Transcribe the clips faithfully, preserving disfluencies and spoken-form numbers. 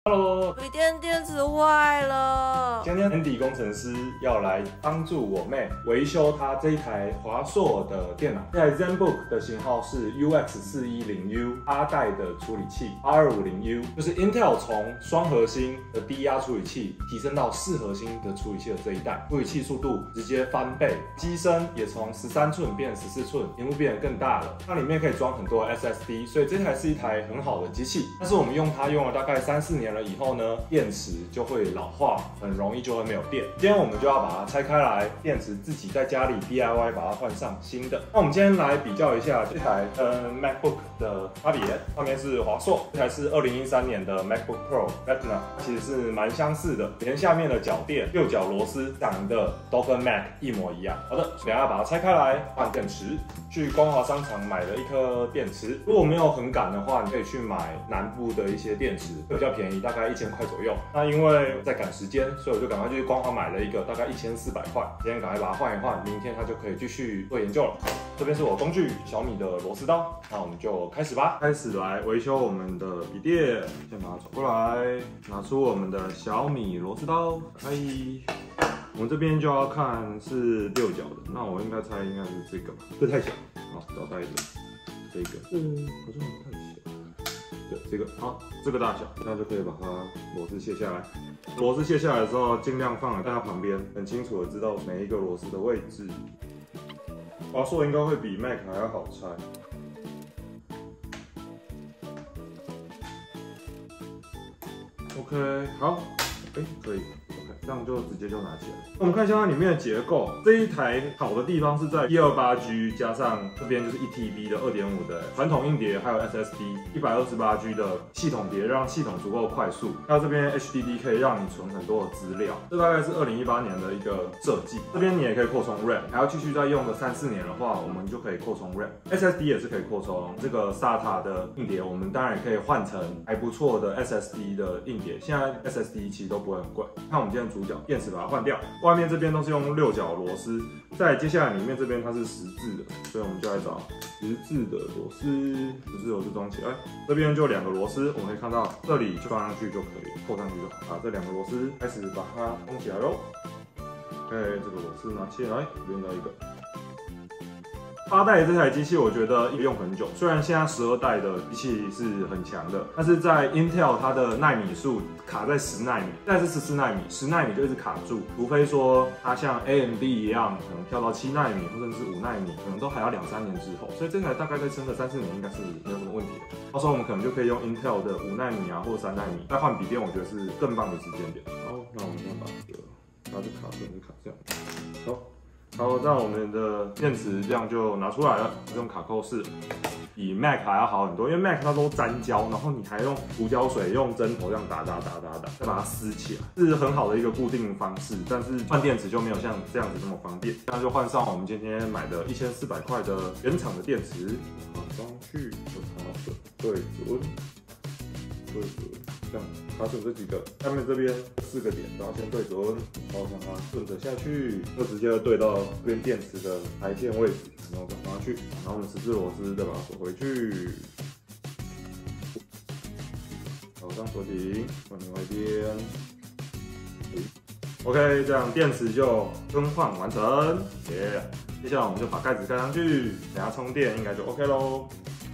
Hello， 笔电电池坏了。 今天 Andy 工程师要来帮助我妹维修她这一台华硕的电脑。这台 ZenBook 的型号是 U X 四一零 U 八代的处理器 R 二五零 U， 就是 Intel 从双核心的低压处理器提升到四核心的处理器的这一代，处理器速度直接翻倍，机身也从十三寸变十四寸，屏幕变得更大了。它里面可以装很多 S S D， 所以这台是一台很好的机器。但是我们用它用了大概三四年了以后呢，电池就会老化，很容易就会没有电。今天我们就要把它拆开来，电池自己在家里 D I Y 把它换上新的。那我们今天来比较一下这台跟 MacBook 的差别。上面是华硕，这台是二零一三年的 MacBook Pro Retina， 其实是蛮相似的，连下面的脚垫、六角螺丝长得都跟 Mac 一模一样。好的，等一下把它拆开来换电池。去光华商场买了一颗电池，如果没有很赶的话，你可以去买南部的一些电池，会比较便宜，大概一千块左右。那因为在赶时间，所以我就赶快去光华买了一个，大概一千四百块。今天赶快把它换一换，明天它就可以继续做研究了。这边是我工具小米的螺丝刀，那我们就开始吧。开始来维修我们的笔电，先把它转过来，拿出我们的小米螺丝刀，开。我们这边就要看是六角的，那我应该猜应该是这个吧，这太小，好，找大一点，这个，嗯，好像太小，对，这个，好，这个大小，那就可以把它螺丝卸下来。螺丝卸下来的时候，尽量放在它旁边，很清楚的知道每一个螺丝的位置。华硕应该会比 Mac 还要好拆。OK， 好，哎、欸，可以。这样就直接就拿起来。我们看一下它里面的结构，这一台好的地方是在一二八 G 加上这边就是一 T B 的 二点五 的传统硬碟，还有 S S D 一百二十八 G 的系统碟，让系统足够快速。还有这边 H D D 可以让你存很多的资料。这大概是二零一八年的一个设计。这边你也可以扩充 RAM， 还要继续再用个三四年的话，我们就可以扩充 RAM。S S D 也是可以扩充。这个 S A T A 的硬碟，我们当然也可以换成还不错的 S S D 的硬碟。现在 S S D 其实都不会很贵。看我们今天主角电池把它换掉，外面这边都是用六角螺丝，再接下来里面这边它是十字的，所以我们就来找十字的螺丝，十字螺丝装起来。这边就两个螺丝，我们可以看到这里就放上去就可以，扣上去就好。把这两个螺丝开始把它封起来喽。OK， 这个螺丝拿起来，这边再一个。八代这台机器我觉得用很久，虽然现在十二代的机器是很强的，但是在 Intel 它的奈米数卡在十奈米，现在是十四奈米，十奈米就一直卡住，除非说它像 A M D 一样，可能跳到七奈米或者是五奈米，可能都还要两三年之后，所以这台大概再撑个三四年应该是没有什么问题的。到时候我们可能就可以用 Intel 的五奈米啊或者三奈米，再换笔电，我觉得是更棒的时间点。好，那我们先把这个它就卡这，就卡这样，好。好，那我们的电池这样就拿出来了，用卡扣式，比 Mac 还要好很多，因为 Mac 它都粘胶，然后你还用胡椒水用针头这样打打打打打，再把它撕起来，是很好的一个固定方式。但是换电池就没有像这样子这么方便，那就换上我们今天买的一千四百块的原厂的电池，把它装去，就它的对准，对准。这样卡准这几个，下面这边四个点都要先对准，然后让它顺着下去，就直接对到这边电池的排线位置，然后再放上去，然后我们十字螺丝再把它锁回去，好，这样锁紧，换另外一边。OK， 这样电池就更换完成，耶、yeah ！接下来我们就把盖子盖上去，等下充电应该就 OK 咯。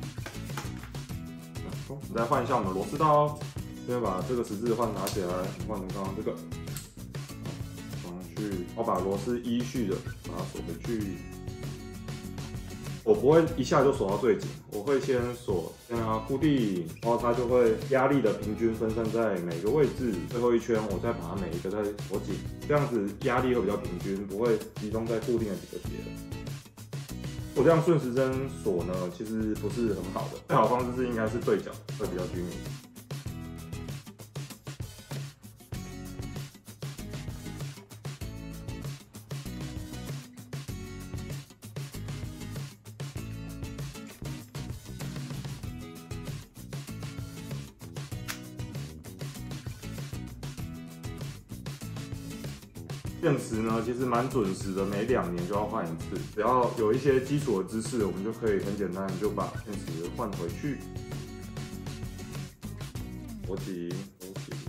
我们再换一下我们的螺丝刀。先把这个十字换拿起来，换成刚刚这个，放上去，我把螺丝依序的把它锁回去。我不会一下就锁到最紧，我会先锁，先让它固定，然后它就会压力的平均分散在每个位置。最后一圈我再把它每一个再锁紧，这样子压力会比较平均，不会集中在固定的几个节。我这样顺时针锁呢，其实不是很好的，最好的方式是应该是对角，会比较均匀。电池呢，其实蛮准时的，每两年就要换一次。只要有一些基础的知识，我们就可以很简单就把电池换回去。锁紧，锁紧。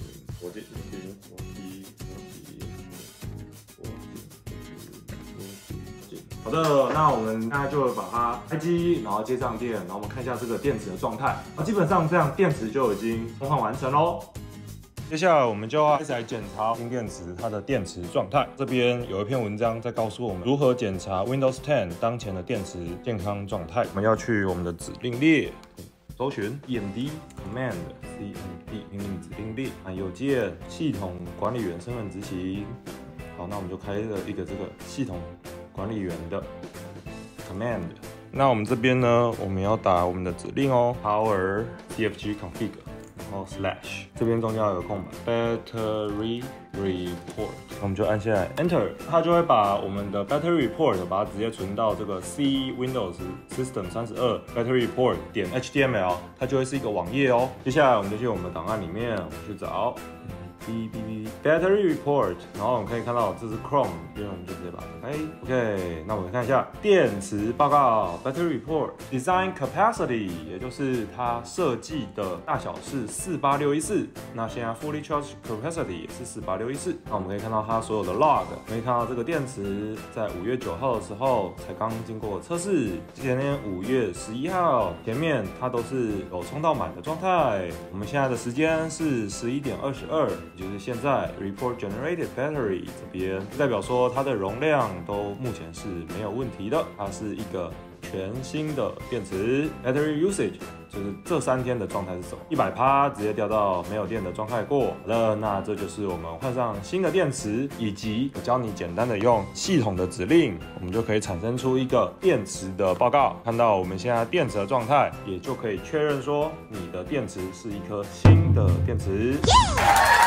好的，那我们现在就把它开机，然后接上电，然后我们看一下这个电池的状态。啊，基本上这样电池就已经更换完成喽。接下来我们就要开始来检查新电池它的电池状态。这边有一篇文章在告诉我们如何检查 Windows 十当前的电池健康状态。我们要去我们的指令列，搜寻 E M D Command C M D 命令指令列，按右键系统管理员身份执行。好，那我们就开了一个这个系统管理员的 Command。那我们这边呢，我们要打我们的指令哦 ，Power C F G Config。然后 slash 这边中间有个空白 battery report， 我们就按下来 enter， 它就会把我们的 battery report 把它直接存到这个 C Windows System 三十二 battery report 点 H T M L， 它就会是一个网页哦。接下来我们就去我们的档案里面，我们去找 B B B battery report， 然后我们可以看到这是 Chrome， 所以我们就直接把它打开。OK， 那我们看一下电池报告 battery report design capacity， 也就是它设计的大小是四八六一四，那现在 fully charged capacity 也是四八六一四。那我们可以看到它所有的 log， 可以看到这个电池在五月九号的时候才刚经过测试，前天五月十一号，前面它都是有充到满的状态。我们现在的时间是十一点二十二。就是现在 report generated battery 这边代表说它的容量都目前是没有问题的，它是一个全新的电池 battery usage， 就是这三天的状态是什么？ 一百趴 直接掉到没有电的状态过。好了，那这就是我们换上新的电池，以及我教你简单的用系统的指令，我们就可以产生出一个电池的报告。看到我们现在电池的状态，也就可以确认说你的电池是一颗新的电池。Yeah!